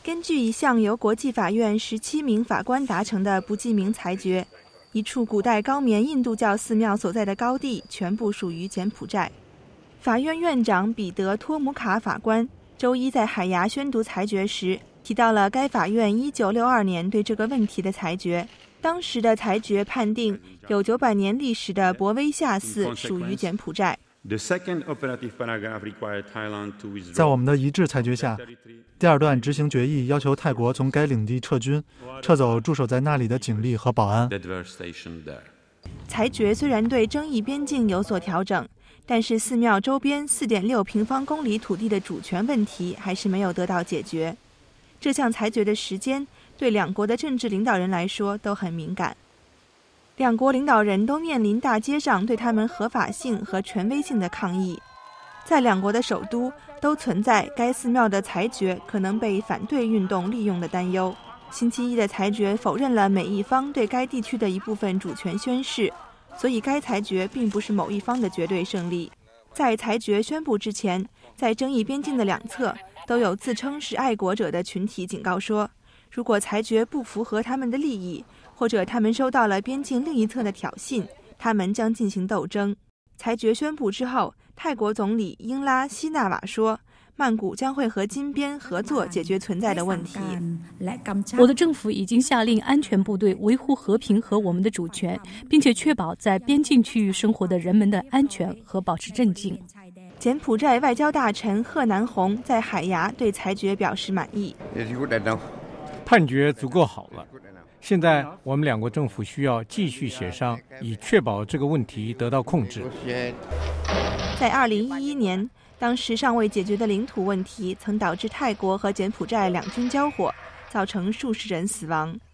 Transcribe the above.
根据一项由国际法院17名法官达成的不记名裁决，一处古代高棉印度教寺庙所在的高地全部属于柬埔寨。法院院长彼得·托姆卡法官周一在海牙宣读裁决时，提到了该法院1962年对这个问题的裁决。当时的裁决判定，有900年历史的博威夏寺属于柬埔寨。 在我们的一致裁决下，第二段执行决议要求泰国从该领地撤军，撤走驻守在那里的警力和保安。 裁决虽然对争议边境有所调整，但是寺庙周边4.6平方公里土地的主权问题还是没有得到解决。这项裁决的时间对两国的政治领导人来说都很敏感。两国领导人都面临大街上对他们合法性和权威性的抗议。在两国的首都都存在该寺庙的裁决可能被反对运动利用的担忧。星期一的裁决否认了每一方对该地区的一部分主权宣示，所以该裁决并不是某一方的绝对胜利。在裁决宣布之前，在争议边境的两侧都有自称是爱国者的群体警告说，如果裁决不符合他们的利益，或者他们收到了边境另一侧的挑衅，他们将进行斗争。裁决宣布之后，泰国总理英拉希纳瓦说，曼谷将会和金边合作解决存在的问题。 我的政府已经下令安全部队维护和平和我们的主权，并且确保在边境区域生活的人们的安全和保持镇静。 柬埔寨外交大臣贺南红在海牙对裁决表示满意。 判决足够好了，现在我们两国政府需要继续协商，以确保这个问题得到控制。 在2011年，当时尚未解决的领土问题曾导致泰国和柬埔寨两军交火，造成数十人死亡。